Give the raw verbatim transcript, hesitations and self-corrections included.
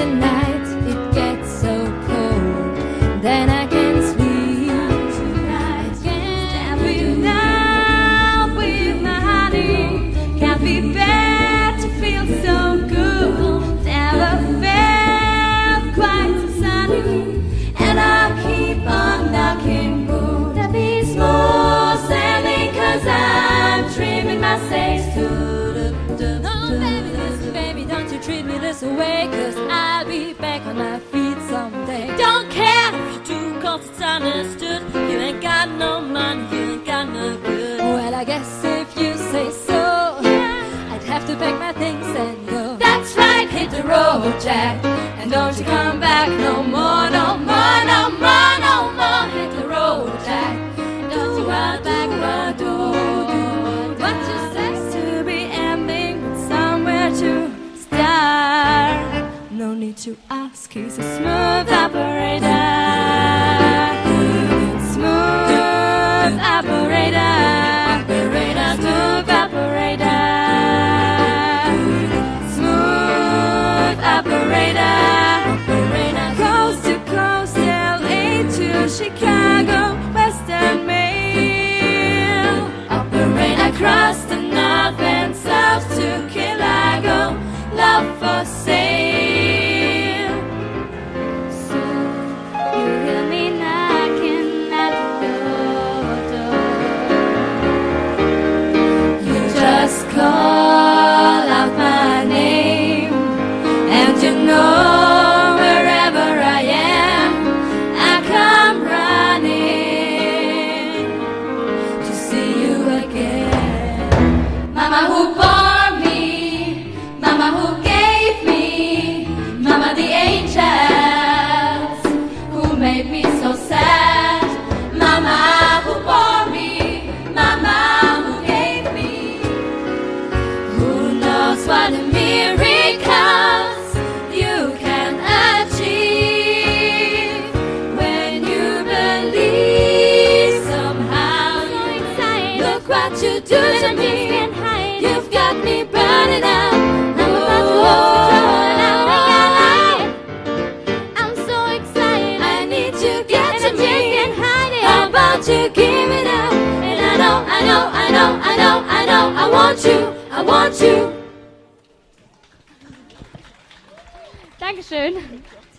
the night it gets so cold, then I can sleep tonight. Can't be now with my honey. Can't be bad to feel so good. Never felt quite so sunny, and I'll keep on knocking wood. I'll be smooth sailing 'cause I'm trimming my sails to the, the, the. Oh baby, listen baby, don't you treat me this way, 'cause I'll be back on my feet someday. Don't care if you do, 'cause it's understood. You ain't got no money, you ain't got no good. Well, I guess if you say so, I'd have to pack my things and go. That's right, hit the road, Jack, And don't you come back no more, no more, no more, no more. Hit the road, Jack. Don't you come back no more. What you say to be ending with somewhere to start. No need to ask, he's a smooth operator. Smooth operator. Operator, smooth operator. Smooth operator. Operator. Coast to coast, L A to Chicago, Western Mail. Operator. Across the north and south to Kilago, love for sale. So you hear me knocking at your door. You just call out my name, and you know wherever I am, I come running to see you again. Mama who bore me, Mama who gave me, Mama the angels who made me so sad. Mama who bore me, Mama who gave me. Who knows what a miracles you can achieve when you believe somehow. Look what you do to me. You've got me burning up. I'm about to lose control and I think I like it. I'm so excited. I need you to get to me. How about you give it up? And I know, I know, I know, I know, I know, I want you, I want you. Dankeschön.